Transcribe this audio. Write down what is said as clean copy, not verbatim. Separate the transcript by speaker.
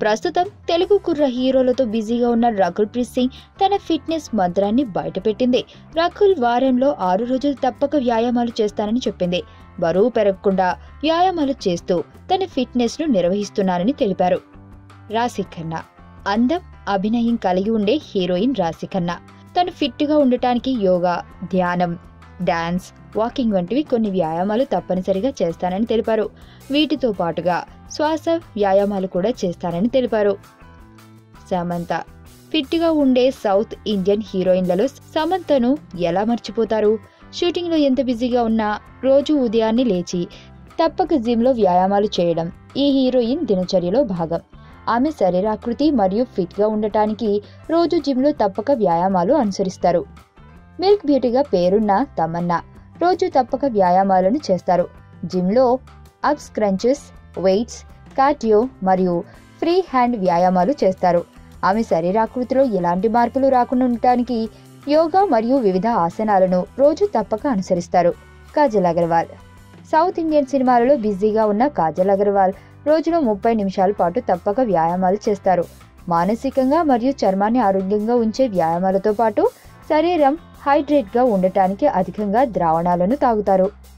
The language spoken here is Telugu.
Speaker 1: ప్రస్తుతం తెలుగు కుర్ర హీరోలతో బిజీగా ఉన్న రకుల్ ప్రీత్ సింగ్ తన ఫిట్నెస్ మంత్రాన్ని బయటపెట్టింది. రకుల్ వారంలో 6 రోజులు తప్పక వ్యాయామాలు చేస్తానని చెప్పింది. బరువు పెరగకుండా వ్యాయామాలు చేస్తూ తన ఫిట్నెస్ ను నిర్వహిస్తున్నానని తెలిపారు. రాశి ఖన్నా అందం, అభినయం కలిగి ఉండే హీరోయిన్ రాశి ఖన్నా తను ఫిట్ గా ఉండటానికి యోగా, ధ్యానం, డాన్స్, వాకింగ్ వంటివి కొన్ని వ్యాయామాలు తప్పనిసరిగా చేస్తానని తెలిపారు. వీటితో పాటుగా శ్వాస వ్యాయామాలు కూడా చేస్తానని తెలిపారు. సమంత ఫిట్ గా ఉండే సౌత్ ఇండియన్ హీరోయిన్లలో సమంతను ఎలా మర్చిపోతారు? షూటింగ్ లో ఎంత బిజీగా ఉన్నా రోజు ఉదయాన్నే లేచి తప్పక జిమ్ లో వ్యాయామాలు చేయడం ఈ హీరోయిన్ దినచర్యలో భాగం. ఆమె శరీరాకృతి మరియు ఫిట్ గా ఉండటానికి రోజు జిమ్ లో తప్పక వ్యాయామాలు అనుసరిస్తారు. మిల్క్ బ్యూటీగా పేరున్న తమన్నా రోజు తప్పక వ్యాయామాలను చేస్తారు. జిమ్ లో అప్స్, క్రంచెస్, వెయిట్స్, కార్డియో మరియు ఫ్రీ హ్యాండ్ వ్యాయామాలు చేస్తారు. ఆమె శరీరాకృతిలో ఎలాంటి మార్పులు రాకుండా ఉండటానికి యోగా మరియు వివిధ ఆసనాలను రోజు తప్పక అనుసరిస్తారు. కాజల్ అగర్వాల్ సౌత్ ఇండియన్ సినిమాలలో బిజీగా ఉన్న కాజల్ అగర్వాల్ రోజులో 30 నిమిషాల పాటు తప్పక వ్యాయామాలు చేస్తారు. మానసికంగా మరియు చర్మాన్ని ఆరోగ్యంగా ఉంచే వ్యాయామాలతో పాటు శరీరం హైడ్రేట్ గా ఉండటానికి అధికంగా ద్రావణాలను తాగుతారు.